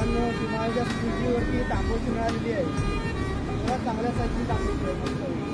मित्रांनो तुम्हाला ज्या स्कूटीवरती टाकोची मिळालेली आहे तेव्हा चांगल्या साईजची टाकोची आहे.